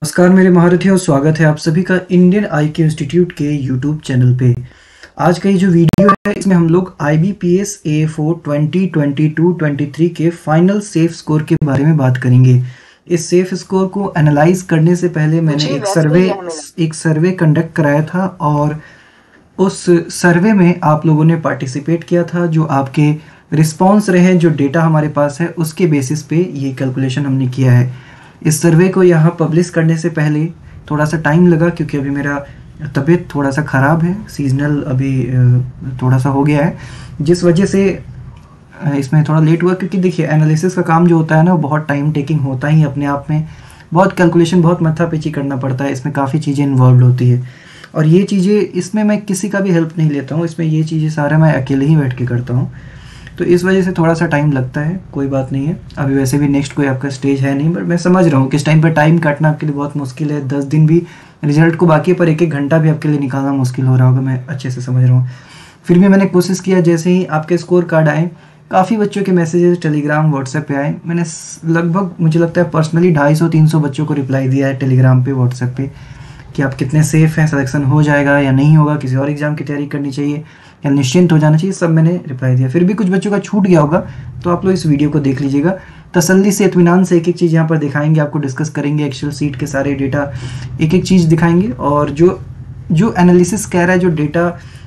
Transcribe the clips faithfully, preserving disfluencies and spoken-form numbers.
नमस्कार मेरे महारथियों, स्वागत है आप सभी का इंडियन आईक्यू इंस्टीट्यूट के यूट्यूब चैनल पे। आज का ये जो वीडियो है इसमें हम लोग I B P S A four twenty twenty two twenty three के फाइनल सेफ स्कोर के बारे में बात करेंगे। इस सेफ स्कोर को एनालाइज करने से पहले मैंने एक सर्वे एक सर्वे कंडक्ट कराया था और उस सर्वे में आप लोगों ने पार्टिसिपेट किया था। जो आपके रिस्पॉन्स रहे, जो डेटा हमारे पास है, उसके बेसिस पे ये कैलकुलेशन हमने किया है। इस सर्वे को यहाँ पब्लिश करने से पहले थोड़ा सा टाइम लगा क्योंकि अभी मेरा तबीयत थोड़ा सा ख़राब है, सीजनल अभी थोड़ा सा हो गया है, जिस वजह से इसमें थोड़ा लेट हुआ। क्योंकि देखिए एनालिसिस का काम जो होता है ना वो बहुत टाइम टेकिंग होता ही अपने आप में, बहुत कैलकुलेशन, बहुत माथापेची करना पड़ता है, इसमें काफ़ी चीज़ें इन्वॉल्व होती है। और ये चीज़ें इसमें मैं किसी का भी हेल्प नहीं लेता हूँ, इसमें ये चीज़ें सारा मैं अकेले ही बैठ के करता हूँ, तो इस वजह से थोड़ा सा टाइम लगता है। कोई बात नहीं है, अभी वैसे भी नेक्स्ट कोई आपका स्टेज है नहीं, बट मैं समझ रहा हूँ कि इस टाइम पर टाइम काटना आपके लिए बहुत मुश्किल है। दस दिन भी रिजल्ट को बाकी है, पर एक एक घंटा भी आपके लिए निकालना मुश्किल हो रहा होगा, मैं अच्छे से समझ रहा हूँ। फिर भी मैंने कोशिश किया, जैसे ही आपके स्कोर कार्ड आए, काफ़ी बच्चों के मैसेजेस टेलीग्राम व्हाट्सएप पे आए। मैंने लगभग मुझे लगता है पर्सनली ढाई सौ तीन सौ बच्चों को रिप्लाई दिया है टेलीग्राम पे, व्हाट्सएप पे, कि आप कितने सेफ़ हैं, सिलेक्शन हो जाएगा या नहीं होगा, किसी और एग्ज़ाम की तैयारी करनी चाहिए या निश्चिंत हो जाना चाहिए, सब मैंने रिप्लाई दिया। फिर भी कुछ बच्चों का छूट गया होगा तो आप लोग इस वीडियो को देख लीजिएगा तसल्ली से, इत्मीनान से। एक एक चीज़ यहाँ पर दिखाएंगे, आपको डिस्कस करेंगे, एक्सेल सीट के सारे डेटा एक एक चीज़ दिखाएंगे, और जो जो एनालिसिस कह रहा है, जो डेटा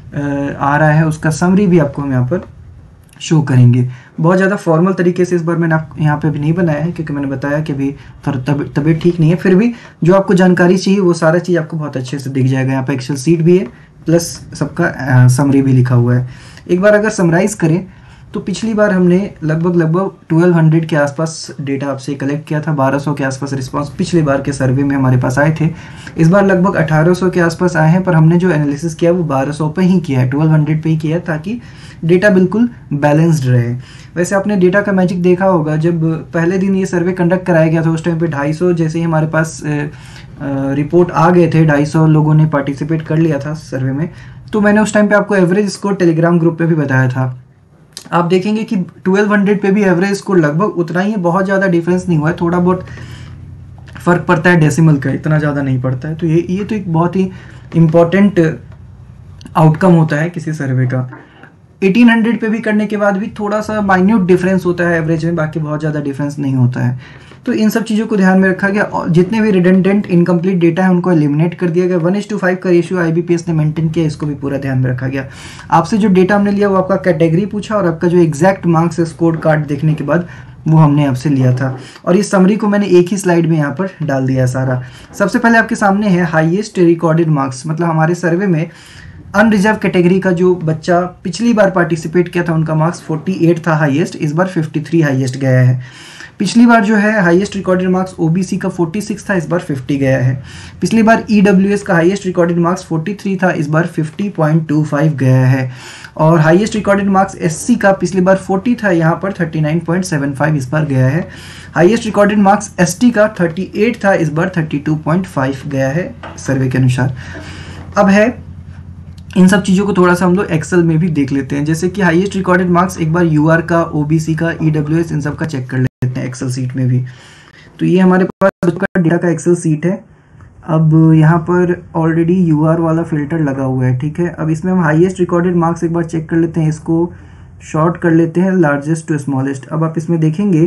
आ रहा है, उसका समरी भी आपको हम यहाँ पर शो करेंगे। बहुत ज़्यादा फॉर्मल तरीके से इस बार मैंने आप यहाँ पे अभी नहीं बनाया है, क्योंकि मैंने बताया कि अभी थोड़ा तबीयत ठीक नहीं है। फिर भी जो आपको जानकारी चाहिए वो सारा चीज़ आपको बहुत अच्छे से दिख जाएगा। यहाँ पे एक्सेल सीट भी है, प्लस सबका समरी भी लिखा हुआ है। एक बार अगर समराइज़ करें तो पिछली बार हमने लगभग लगभग ट्वेल्व हंड्रेड के आसपास डेटा आपसे कलेक्ट किया था, बारह सौ के आसपास रिस्पांस पिछली बार के सर्वे में हमारे पास आए थे। इस बार लगभग अठारह सौ के आसपास आए हैं, पर हमने जो एनालिसिस किया वो बारह सौ पे ही किया है, ट्वेल्व हंड्रेड पे ही किया है, ताकि डेटा बिल्कुल बैलेंस्ड रहे। वैसे आपने डेटा का मैजिक देखा होगा, जब पहले दिन ये सर्वे कंडक्ट कराया गया था उस टाइम पे ढाई सौ जैसे ही हमारे पास रिपोर्ट आ गए थे, ढाई सौ लोगों ने पार्टिसिपेट कर लिया था सर्वे में, तो मैंने उस टाइम पे आपको एवरेज स्कोर टेलीग्राम ग्रुप पे भी बताया था। आप देखेंगे कि ट्वेल्व हंड्रेड पे भी एवरेज स्कोर लगभग उतना ही है, बहुत ज़्यादा डिफरेंस नहीं हुआ है, थोड़ा बहुत फ़र्क पड़ता है डेसिमल का, इतना ज़्यादा नहीं पड़ता है। तो ये ये तो एक बहुत ही इम्पॉर्टेंट आउटकम होता है किसी सर्वे का। अठारह सौ पे भी करने के बाद भी थोड़ा सा माइन्यूट डिफरेंस होता है एवरेज में, बाकी बहुत ज़्यादा डिफरेंस नहीं होता है। तो इन सब चीज़ों को ध्यान में रखा गया, और जितने भी रिडंडेंट इनकम्प्लीट डेटा है उनको एलिमिनेट कर दिया गया। वन इज टू फाइव का ratio I B P S ने मेंटेन किया, इसको भी पूरा ध्यान में रखा गया। आपसे जो डेटा हमने लिया वो आपका कैटेगरी पूछा, और आपका जो एग्जैक्ट मार्क्स स्कोर कार्ड देखने के बाद वो हमने आपसे लिया था। और इस समरी को मैंने एक ही स्लाइड में यहाँ पर डाल दिया सारा। सबसे पहले आपके सामने है हाईएस्ट रिकॉर्डेड मार्क्स, मतलब हमारे सर्वे में अनरिजर्व कैटेगरी का जो बच्चा पिछली बार पार्टिसिपेट किया था उनका मार्क्स अड़तालीस था हाईएस्ट, इस बार तिरेपन हाईएस्ट गया है। पिछली बार जो है हाईएस्ट रिकॉर्डेड मार्क्स ओबीसी का छियालीस था, इस बार पचास गया है। पिछली बार ईडब्ल्यूएस का हाईएस्ट रिकॉर्डेड मार्क्स तैंतालीस था, इस बार पचास पॉइंट दो पाँच गया है। और हाईएस्ट रिकॉर्डेड मार्क्स एससी का पिछली बार चालीस था, यहाँ पर उनतालीस पॉइंट सात पाँच इस बार गया है। हाईएस्ट रिकॉर्डेड मार्क्स एसटी का अड़तीस था, इस बार बत्तीस पॉइंट पाँच गया है सर्वे के अनुसार। अब है इन सब चीज़ों को थोड़ा सा हम लोग एक्सेल में भी देख लेते हैं, जैसे कि हाईएस्ट रिकॉर्डेड मार्क्स एक बार यूआर का, ओबीसी का, ईडब्ल्यूएस, इन सब का चेक कर लेते हैं एक्सेल सीट में भी। तो ये हमारे पास डेटा का एक्सेल सीट है। अब यहाँ पर ऑलरेडी यूआर वाला फिल्टर लगा हुआ है, ठीक है। अब इसमें हम हाईएस्ट रिकॉर्डेड मार्क्स एक बार चेक कर लेते हैं, इसको शॉर्ट कर लेते हैं लार्जेस्ट टू स्मॉलेस्ट। अब आप इसमें देखेंगे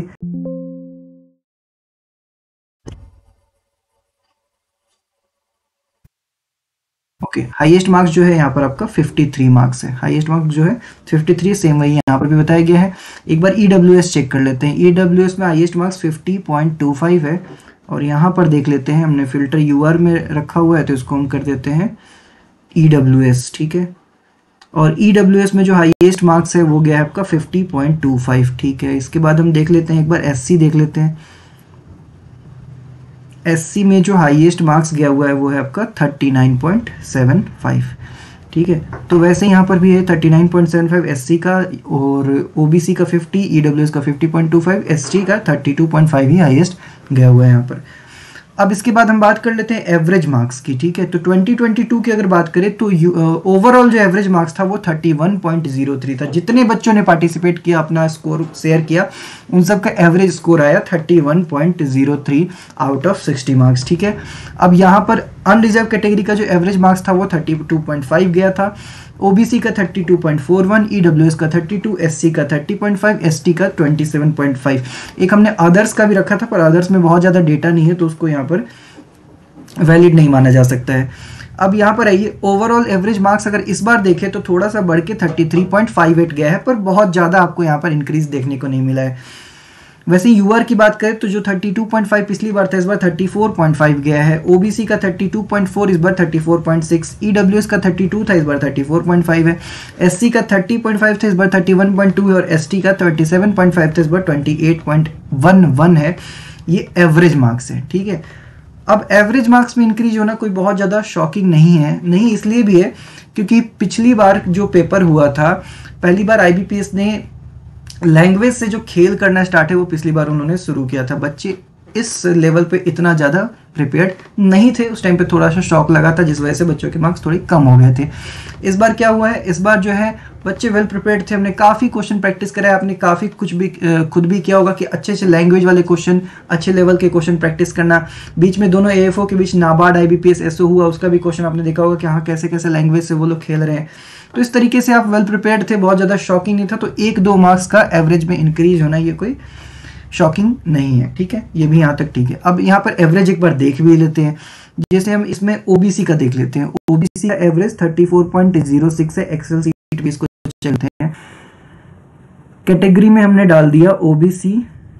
ओके, हाईएस्ट मार्क्स जो है यहाँ पर आपका तिरेपन मार्क्स है, हाईएस्ट मार्क्स जो है तिरेपन, सेम वही यहाँ पर भी बताया गया है। एक बार ईडब्ल्यूएस चेक कर लेते हैं। ईडब्ल्यूएस में हाईएस्ट मार्क्स पचास पॉइंट दो पाँच है, और यहाँ पर देख लेते हैं, हमने फिल्टर यूआर में रखा हुआ है तो इसको हम कर देते हैं ईडब्ल्यूएस, ठीक है। और ईडब्ल्यूएस में जो हाईएस्ट मार्क्स है वो गया है आपका पचास पॉइंट दो पाँच, ठीक है। इसके बाद हम देख लेते हैं, एक बार एससी देख लेते हैं। एससी में जो हाईएस्ट मार्क्स गया हुआ है वो है आपका उनतालीस पॉइंट सात पाँच, ठीक है। तो वैसे यहाँ पर भी है उनतालीस पॉइंट सात पाँच एससी का, और ओबीसी का पचास, ईडब्ल्यूएस का पचास पॉइंट दो पाँच, एसटी का बत्तीस पॉइंट पाँच ही हाईएस्ट गया हुआ है यहाँ पर। अब इसके बाद हम बात कर लेते हैं एवरेज मार्क्स की, ठीक है। तो ट्वेंटी ट्वेंटी टू की अगर बात करें तो ओवरऑल जो एवरेज मार्क्स था वो thirty one point zero three था। जितने बच्चों ने पार्टिसिपेट किया, अपना स्कोर शेयर किया, उन सब का एवरेज स्कोर आया thirty one point zero three out of sixty marks, ठीक है। अब यहाँ पर अनरिजर्व कैटेगरी का जो एवरेज मार्क्स था वो थर्टी टू पॉइंट फाइव गया था, ओबीसी का thirty two point four one, EWS का थर्टी टू, एससी का थर्टी पॉइंट फाइव, एसटी का ट्वेंटी सेवन पॉइंट फाइव। एक हमने अदर्स का भी रखा था, पर अदर्स में बहुत ज़्यादा डेटा नहीं है तो उसको यहाँ पर वैलिड नहीं माना जा सकता है। अब यहाँ पर आइए, ओवरऑल एवरेज मार्क्स अगर इस बार देखें तो थोड़ा सा बढ़ के thirty three point five eight गया है, पर बहुत ज़्यादा आपको यहाँ पर इंक्रीज देखने को नहीं मिला है। वैसे यूआर की बात करें तो जो थर्टी टू पॉइंट फाइव पिछली बार था, इस बार थर्टी फोर पॉइंट फाइव गया है। ओबीसी का थर्टी टू पॉइंट फोर, इस बार thirty four point six. EWS का थर्टी टू था, इस बार थर्टी फोर पॉइंट फाइव है। एससी का थर्टी पॉइंट फाइव था, इस बार थर्टी वन पॉइंट टू है। और एसटी का थर्टी सेवन पॉइंट फाइव था, इस बार twenty eight point one one है। ये एवरेज मार्क्स है, ठीक है। अब एवरेज मार्क्स में इंक्रीज होना कोई बहुत ज़्यादा शॉकिंग नहीं है, नहीं इसलिए भी है क्योंकि पिछली बार जो पेपर हुआ था, पहली बार आईबीपीएस ने लैंग्वेज से जो खेल करना स्टार्ट है वो पिछली बार उन्होंने शुरू किया था। बच्चे इस लेवल पे इतना ज़्यादा प्रिपेयर्ड नहीं थे, उस टाइम पे थोड़ा सा शॉक लगा था, जिस वजह से बच्चों के मार्क्स थोड़े कम हो गए थे। इस बार क्या हुआ है, इस बार जो है बच्चे वेल प्रिपेयर्ड थे, हमने काफ़ी क्वेश्चन प्रैक्टिस कराया, आपने काफ़ी कुछ भी खुद भी किया होगा कि अच्छे अच्छे लैंग्वेज वाले क्वेश्चन, अच्छे लेवल के क्वेश्चन प्रैक्टिस करना। बीच में दोनों एएफओ के बीच नाबार्ड आईबीपीएस एसओ हुआ, उसका भी क्वेश्चन आपने देखा होगा कि हाँ कैसे कैसे लैंग्वेज से वो लोग खेल रहे हैं। तो इस तरीके से आप वेल प्रिपेयर्ड थे, बहुत ज़्यादा शॉकिंग नहीं था। तो एक दो मार्क्स का एवरेज में इंक्रीज होना ये कोई शॉकिंग नहीं है, ठीक है, ये भी यहाँ तक ठीक है। अब यहाँ पर एवरेज एक बार देख भी लेते हैं, जैसे हम इसमें ओबीसी का देख लेते हैं। ओबीसी का average thirty four point zero six है। एक्सेल सीट भी इसको चलते हैं, कैटेगरी में हमने डाल दिया ओबीसी,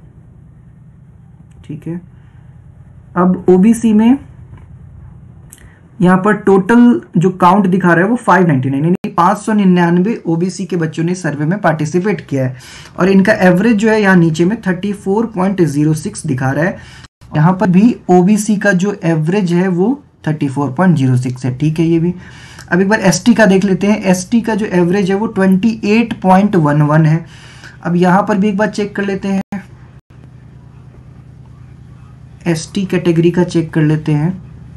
ठीक है। अब ओबीसी में यहाँ पर टोटल जो काउंट दिखा रहा है वो फाइव नाइन्टी नाइन, यानी पाँच सौ निन्यानवे ओबीसी के बच्चों ने सर्वे में पार्टिसिपेट किया है। और इनका एवरेज जो है यहाँ नीचे में thirty four point zero six दिखा रहा है। यहाँ पर भी ओबीसी का जो एवरेज है वो thirty four point zero six है, ठीक है ये भी। अब एक बार एसटी का देख लेते हैं। एसटी का जो एवरेज है वो twenty eight point one one है। अब यहाँ पर भी एक बार चेक कर लेते हैं, एसटी कैटेगरी का चेक कर लेते हैं।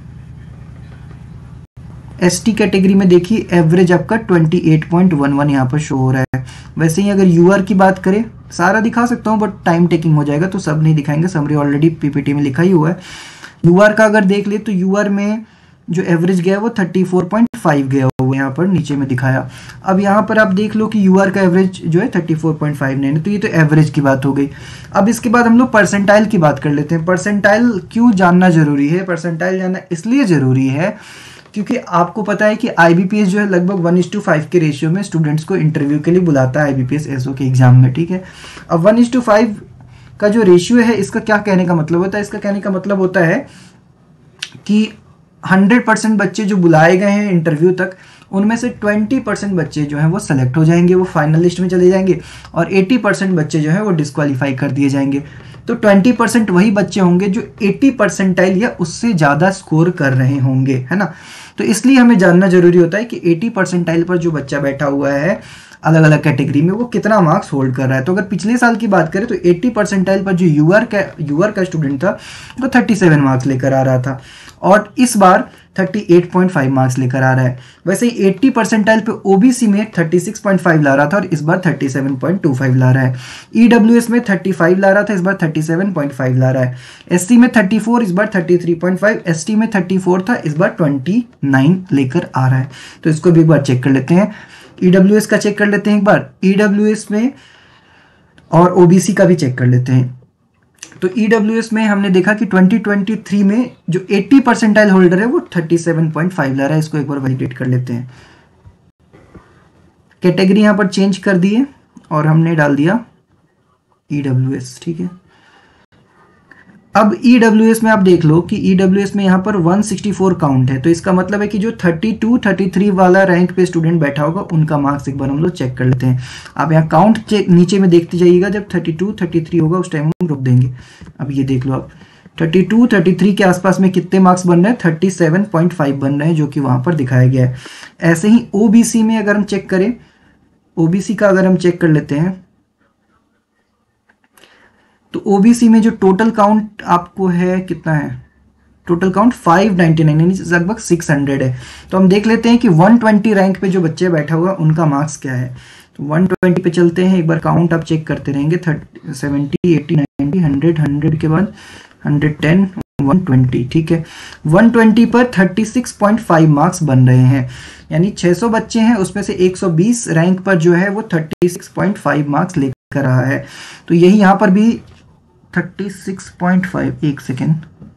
एसटी कैटेगरी में देखिए एवरेज आपका twenty eight point one one यहाँ पर शो हो रहा है। वैसे ही अगर यूआर की बात करें, सारा दिखा सकता हूँ बट टाइम टेकिंग हो जाएगा तो सब नहीं दिखाएंगे, समरी ऑलरेडी पीपीटी में लिखा ही हुआ है। यूआर का अगर देख ले तो यूआर में जो एवरेज गया वो थर्टी फोर पॉइंट फाइव गया हुआ है, यहाँ पर नीचे में दिखाया। अब यहाँ पर आप देख लो कि यूआर का एवरेज जो है thirty four point five nine है, तो ये तो एवरेज की बात हो गई। अब इसके बाद हम लोग परसेंटाइल की बात कर लेते हैं। परसेंटाइल क्यों जानना जरूरी है? परसेंटाइल जानना इसलिए जरूरी है क्योंकि आपको पता है कि आईबीपीएस जो है लगभग वन इज टू फाइव के रेशियो में स्टूडेंट्स को इंटरव्यू के लिए बुलाता है आईबीपीएस एसओ के एग्जाम में, ठीक है। अब वन इज टू फाइव का जो रेशियो है, इसका क्या कहने का मतलब होता है? इसका कहने का मतलब होता है कि हंड्रेड परसेंट बच्चे जो बुलाए गए हैं इंटरव्यू तक, उनमें से ट्वेंटी परसेंट बच्चे जो हैं वो सेलेक्ट हो जाएंगे, वो फाइनल लिस्ट में चले जाएंगे, और एटी परसेंट बच्चे जो हैं वो डिस्क्वालीफाई कर दिए जाएंगे। तो ट्वेंटी परसेंट वही बच्चे होंगे जो एटी परसेंटाइल या उससे ज़्यादा स्कोर कर रहे होंगे, है ना। तो इसलिए हमें जानना जरूरी होता है कि एटी परसेंटाइल पर जो बच्चा बैठा हुआ है अलग अलग कैटेगरी में, वो कितना मार्क्स होल्ड कर रहा है। तो अगर पिछले साल की बात करें तो एटी परसेंटाइल पर जो यूआर का यूआर का स्टूडेंट था वो थर्टी सेवन मार्क्स लेकर आ रहा था, और इस बार thirty eight point five marks लेकर आ रहा है। वैसे ही एटी परसेंटाइल पे ओबीसी में थर्टी सिक्स पॉइंट फाइव ला रहा था और इस बार thirty seven point two five ला रहा है। ईडब्ल्यूएस में थर्टी फाइव ला रहा था, इस बार थर्टी सेवन पॉइंट फाइव ला रहा है। एससी में थर्टी फोर, इस बार thirty three point five. ST में थर्टी फोर था, इस बार ट्वेंटी नाइन लेकर आ रहा है। तो इसको भी एक बार चेक कर लेते हैं। ईडब्ल्यूएस का चेक कर लेते हैं एक बार, ईडब्ल्यूएस में, और ओबीसी का भी चेक कर लेते हैं। तो ईडब्ल्यूएस में हमने देखा कि ट्वेंटी ट्वेंटी थ्री में जो एटी परसेंटाइल होल्डर है वो थर्टी सेवन पॉइंट फाइव ला रहा है। इसको एक बार वैलिडेट कर लेते हैं। कैटेगरी यहां पर चेंज कर दिए और हमने डाल दिया ईडब्ल्यूएस, ठीक है। अब ईडब्ल्यूएस में आप देख लो कि ईडब्ल्यूएस में यहाँ पर वन सिक्सटी फोर काउंट है, तो इसका मतलब है कि जो थर्टी टू थर्टी थ्री वाला रैंक पे स्टूडेंट बैठा होगा उनका मार्क्स एक बार हम लोग चेक कर लेते हैं। आप यहाँ काउंट चेक नीचे में देखते जाइएगा, जब थर्टी टू थर्टी थ्री होगा उस टाइम हम रुक देंगे। अब ये देख लो आप थर्टी टू थर्टी थ्री के आसपास में कितने मार्क्स बन रहे हैं? थर्टी सेवन पॉइंट फाइव बन रहे हैं, जो कि वहाँ पर दिखाया गया है। ऐसे ही ओबीसी में अगर हम चेक करें, ओबीसी का अगर हम चेक कर लेते हैं तो ओबीसी में जो टोटल काउंट आपको है कितना है? Total count five ninety nine यानी लगभग सिक्स हंड्रेड है। तो हम देख लेते हैं कि वन ट्वेंटी रैंक पे जो बच्चे बैठा हुआ उनका मार्क्स क्या है। तो वन ट्वेंटी पे चलते हैं, एक बार काउंट आप चेक करते रहेंगे, thirty seventy eighty ninety hundred hundred के बाद हंड्रेड टेन वन ट्वेंटी, ठीक है। वन ट्वेंटी पर thirty six point five marks बन रहे हैं, यानी छह सौ बच्चे हैं, उसमें से एक सौ बीस रैंक पर जो है वो thirty six point five marks लेकर रहा है। तो यही यहाँ पर भी थर्टी सिक्स पॉइंट फाइव, एक सेकेंड,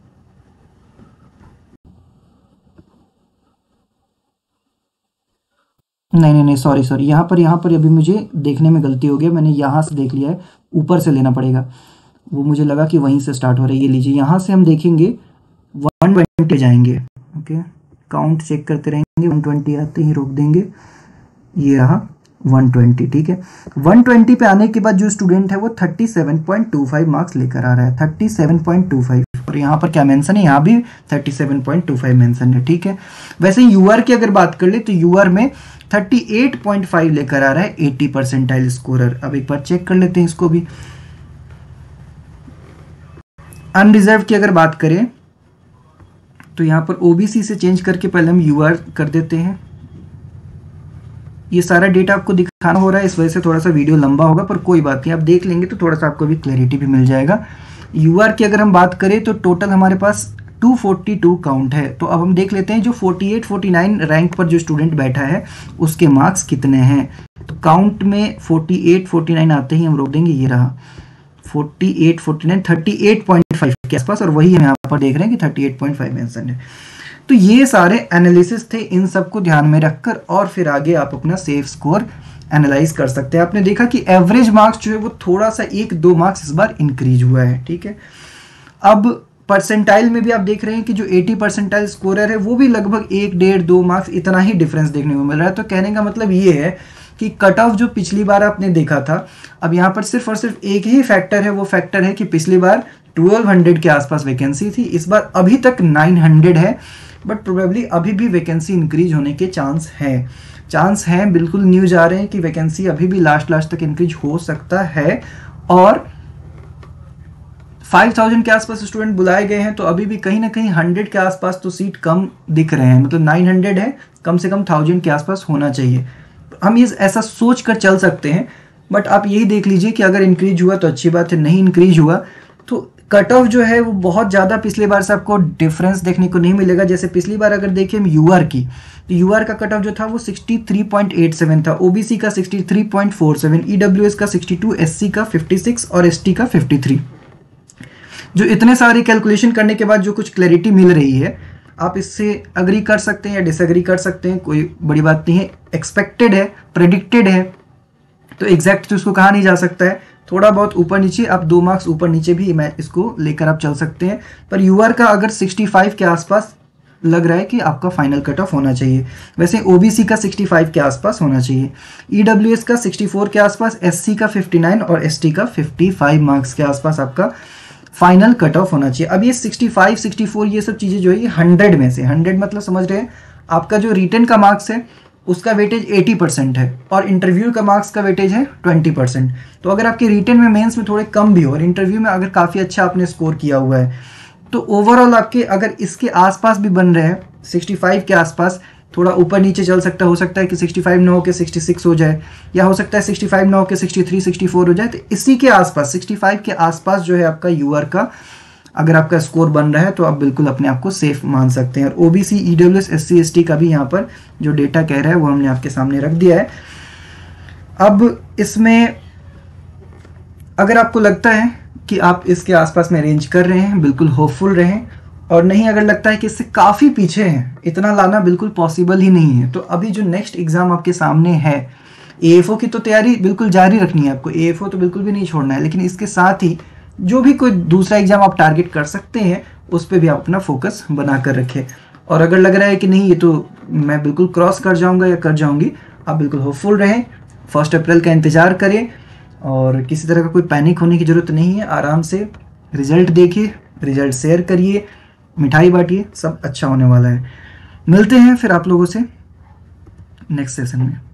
नहीं नहीं नहीं सॉरी सॉरी यहाँ पर यहाँ पर अभी मुझे देखने में गलती हो गई, मैंने यहाँ से देख लिया है, ऊपर से लेना पड़ेगा, वो मुझे लगा कि वहीं से स्टार्ट हो रहा है। ये लीजिए, यहाँ से हम देखेंगे वन ट्वेंटी जाएंगे, ओके, काउंट चेक करते रहेंगे, वन ट्वेंटी आते ही रोक देंगे, ये रहा वन ट्वेंटी, ठीक है। वन ट्वेंटी पे आने के बाद जो स्टूडेंट है वो thirty seven point two five marks लेकर आ रहा है, thirty seven point two five, और यहाँ पर क्या मेंशन है, यहाँ भी thirty seven point two five mention है, ठीक है। वैसे यूआर की अगर बात कर ले तो यूआर में थर्टी एट पॉइंट फाइव लेकर आ रहा है एटी परसेंटाइल स्कोरर। अब एक बार चेक कर लेते हैं इसको भी। अनरिजर्व की अगर बात करें तो यहाँ पर ओबीसी से चेंज करके पहले हम यूआर कर देते हैं। ये सारा डेटा आपको दिखाना हो रहा है, इस वजह से थोड़ा सा वीडियो लंबा होगा, पर कोई बात नहीं, आप देख लेंगे तो थोड़ा सा आपको भी क्लैरिटी भी मिल जाएगा। यूआर की अगर हम बात करें तो टोटल हमारे पास टू फोर्टी टू काउंट है। तो अब हम देख लेते हैं जो forty eight forty nine rank पर जो स्टूडेंट बैठा है उसके मार्क्स कितने हैं। तो काउंट में फोर्टी एट फोर्टी नाइन आते ही हम रोक देंगे, ये रहा forty eight forty nine, thirty eight point five के आसपास, और वही हम यहाँ पर देख रहे हैं कि thirty eight point five mention है। तो ये सारे एनालिसिस थे, इन सबको ध्यान में रखकर और फिर आगे आप अपना सेफ स्कोर एनालाइज कर सकते हैं। आपने देखा कि एवरेज मार्क्स जो है वो थोड़ा सा एक दो मार्क्स इस बार इंक्रीज हुआ है, ठीक है। अब परसेंटाइल में भी आप देख रहे हैं कि जो एटी परसेंटाइल स्कोरर है वो भी लगभग एक डेढ़ दो मार्क्स इतना ही डिफरेंस देखने को मिल रहा है। तो कहने का मतलब ये है कि कट ऑफ जो पिछली बार आपने देखा था, अब यहाँ पर सिर्फ और सिर्फ एक ही फैक्टर है, वो फैक्टर है कि पिछली बार ट्वेल्व हंड्रेड के आसपास वैकेंसी थी, इस बार अभी तक नाइन हंड्रेड है, बट प्रोबेबली अभी भी वैकेंसी इंक्रीज होने के चांस है चांस हैं बिल्कुल न्यूज आ रहे हैं कि वैकेंसी अभी भी लास्ट लास्ट तक इंक्रीज हो सकता है। और फाइव थाउजेंड के आसपास स्टूडेंट बुलाए गए हैं, तो अभी भी कहीं ना कहीं हंड्रेड के आसपास तो सीट कम दिख रहे हैं, मतलब नाइन हंड्रेड है, कम से कम थाउजेंड के आसपास होना चाहिए। हम ये ऐसा सोच कर चल सकते हैं, बट आप यही देख लीजिए कि अगर इंक्रीज हुआ तो अच्छी बात है, नहीं इंक्रीज हुआ तो कट ऑफ जो है वो बहुत ज़्यादा पिछले बार से आपको डिफरेंस देखने को नहीं मिलेगा। जैसे पिछली बार अगर देखें हम यूआर की, तो यूआर का कट ऑफ जो था वो sixty three point eight seven था, ओबीसी का sixty three point four seven, EWS का सिक्सटी टू, एससी का फिफ्टी सिक्स और एसटी का फिफ्टी थ्री। जो इतने सारे कैलकुलेशन करने के बाद जो कुछ क्लैरिटी मिल रही है, आप इससे अग्री कर सकते हैं या डिसएग्री कर सकते हैं, कोई बड़ी बात नहीं है। एक्सपेक्टेड है, प्रेडिक्टेड है, तो एग्जैक्ट तो इसको कहा नहीं जा सकता है, थोड़ा बहुत ऊपर नीचे, आप दो मार्क्स ऊपर नीचे भी मैं इसको लेकर आप चल सकते हैं। पर यूआर का अगर सिक्सटी फाइव के आसपास लग रहा है कि आपका फाइनल कट ऑफ होना चाहिए। वैसे ओबीसी का सिक्सटी फाइव के आसपास होना चाहिए, ईडब्ल्यूएस का सिक्सटी फोर के आसपास, एससी का फिफ्टी नाइन और एसटी का फिफ्टी फाइव मार्क्स के आसपास आपका फाइनल कट ऑफ होना चाहिए। अब ये सिक्सटी फाइव सिक्सटी फोर ये सब चीज़ें जो है ये हंड्रेड में से, हंड्रेड मतलब समझ रहे हैं, आपका जो रिटन का मार्क्स है उसका वेटेज एटी परसेंट है और इंटरव्यू का मार्क्स का वेटेज है ट्वेंटी परसेंट। तो अगर आपके रिटन में मेंस में थोड़े कम भी हो और इंटरव्यू में अगर काफ़ी अच्छा आपने स्कोर किया हुआ है, तो ओवरऑल आपके अगर इसके आसपास भी बन रहे हैं, सिक्सटी फाइव के आसपास, थोड़ा ऊपर नीचे चल सकता है, हो सकता है कि सिक्सटी फाइव ना हो के सिक्सटी सिक्स हो जाए, या हो सकता है सिक्सटी फाइव ना हो के सिक्सटी थ्री सिक्सटी फोर हो जाए। तो इसी के आसपास, सिक्सटी फाइव के आसपास जो है आपका यूआर का अगर आपका स्कोर बन रहा है तो आप बिल्कुल अपने आप को सेफ मान सकते हैं। और ओबीसी, ईडब्ल्यूएस, एससी, एसटी का भी यहाँ पर जो डेटा कह रहा है वो हमने आपके सामने रख दिया है। अब इसमें अगर आपको लगता है कि आप इसके आसपास में अरेंज कर रहे हैं, बिल्कुल होपफुल रहें, और नहीं अगर लगता है कि इससे काफ़ी पीछे हैं, इतना लाना बिल्कुल पॉसिबल ही नहीं है, तो अभी जो नेक्स्ट एग्ज़ाम आपके सामने है, एएफओ की तो तैयारी बिल्कुल जारी रखनी है आपको, एएफओ तो बिल्कुल भी नहीं छोड़ना है, लेकिन इसके साथ ही जो भी कोई दूसरा एग्ज़ाम आप टारगेट कर सकते हैं उस पर भी आप अपना फोकस बना कर रखें। और अगर लग रहा है कि नहीं ये तो मैं बिल्कुल क्रॉस कर जाऊंगा या कर जाऊंगी, आप बिल्कुल होपफुल रहें, फर्स्ट अप्रैल का इंतज़ार करें और किसी तरह का कोई पैनिक होने की ज़रूरत नहीं है। आराम से रिज़ल्ट देखिए, रिज़ल्ट शेयर करिए, मिठाई बांटिए, सब अच्छा होने वाला है। मिलते हैं फिर आप लोगों से नेक्स्ट सेशन में।